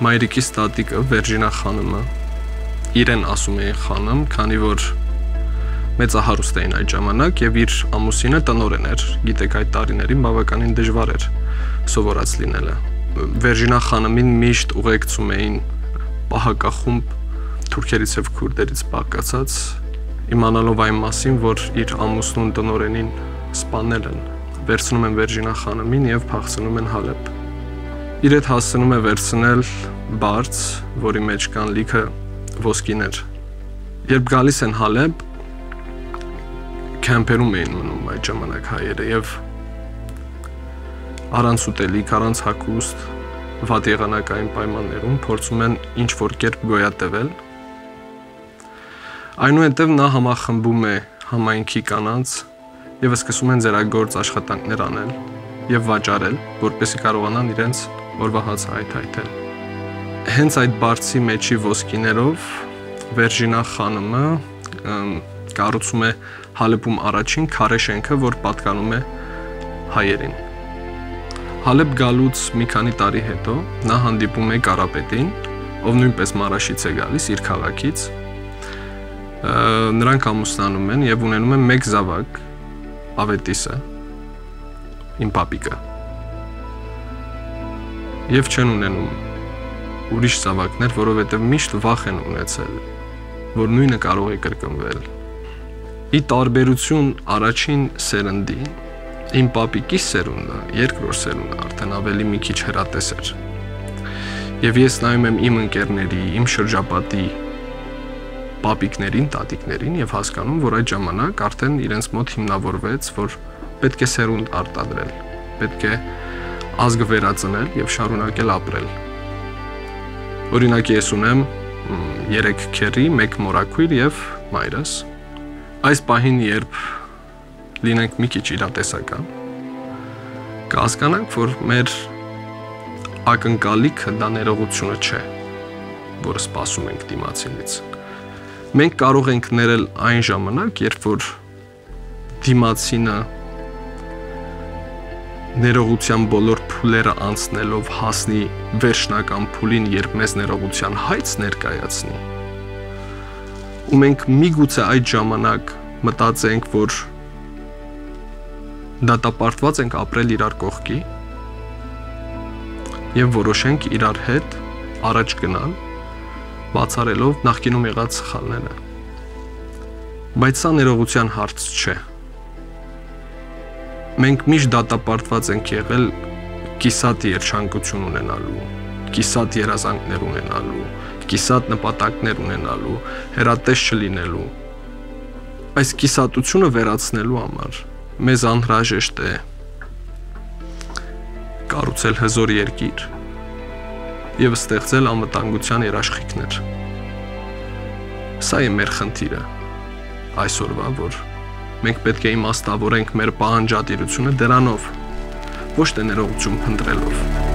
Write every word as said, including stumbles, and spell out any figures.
մայրիկիս տատիկը Վերժինա խանումը իրեն ասում էին խանım, քանի որ մեծահարուստ էին այդ ժամանակ եւ իր ամուսինը տնօրեն էր, գիտեք այդ տարիներին բավականին դժվար էր սովորած լինելը։ Վերժինա խանımին միշտ ուղեկցում էին պահակախումբ թուրքերից եւ քուրդերից բաղկացած, իմանալով այն մասին, որ իր ամուսնուն տնօրենին սպանել են, վերցնում են Վերժինա խանımին եւ փախցնում են Հալեբ։ Իր հետ հասցնում է վերցնել բարձ, որի մեջ կան լիքը ոսկիներ։ Երբ գալիս են Հալեբ, քեմպերում էին մնում այդ ժամանակ հայերը եւ առանց ուտելիք, առանց հագուստ, վատ եղանակային պայմաններում փորձում են ինչ որ կերպ գոյատևել։ Այնուհետև նա համախմբում է համայնքի կանանց եւ սկսում են ձեռագործ աշխատանքներ անել եւ վաճառել, որպեսզի կարողանան իրենց օրվա հացը հայթայթել։ Հենց այդ բարձի մեջի ոսկիներով Վերժինա խանումը կառուցում է Հալեբում առաջին քարե շենքը, որ պատկանում է հայերին։ Հալեբ գալուց մի քանի տարի հետո նա հանդիպում է Կարապետին, ով նույնպես Մարաշից է գալիս իր քաղաքից։ Նրանք ամուսնանում են եւ ունենում են մեկ զավակ, Ավետիսը, իմ պապիկը։ Եվ չեն ունենում ուրիշ զավակներ, որովհետև միշտ վախ են ունեցել, որ նույնը կարող է կրկնվել։ Ի տարբերություն առաջին սերնդի, իմ պապիկի սերունդը, երկրորդ սերունդը արդեն ավելի մի քիչ հրատես էր։ Եվ ես նայում եմ իմ ընկերների, իմ շրջապատի պապիկներին, տատիկներին եւ հասկանում, որ այդ ժամանակ արդեն իրենց մոտ հիմնավորվեց, որ պետք է սերունդ արտադրել, պետք է ազգը վերածնել եւ շարունակել ապրել։ Օրինակ ես ունեմ երեք քերի, մեկ մորաքույր եւ մայրս։ Այս պահին, երբ լինենք մի քիչ իրատեսական, կհասկանանք, որ մեր ակնկալիքը դա ներողությունը չէ, որը սպասում ենք դիմացինից։ Մենք կարող ենք ներել այն ժամանակ, երբ որ դիմացինը ներողության բոլոր փուլերը անցնելով հասնի վերջնական փուլին, երբ մեզ ներողության հայց ներկայացնի։ Ու մենք միգուցե այդ ժամանակ մտածենք, որ դատապարտված ենք ապրել իրար կողքի եւ որոշենք իրար հետ առաջ գնալ, բացառելով նախկինում եղած սխալները։ Բայց սա ներողության հարց չէ։ Մենք միշտ դատապարտված ենք եղել կիսատ երջանկություն ունենալու, կիսատ երազանքներ ունենալու, կիսատ նպատակներ ունենալու, հեռատես չլինելու։ Այս կիսատությունը վերացնելու համար մեզ անհրաժեշտ է կառուցել հզոր երկիր եւ ստեղծել անվտանգության երաշխիքներ։ Սա է մեր խնդիրը այսօրվա, որ մենք պետք է իմաստավորենք մեր պահանջատիրությունը դրանով, ոչ թե ներողություն փնտրելով։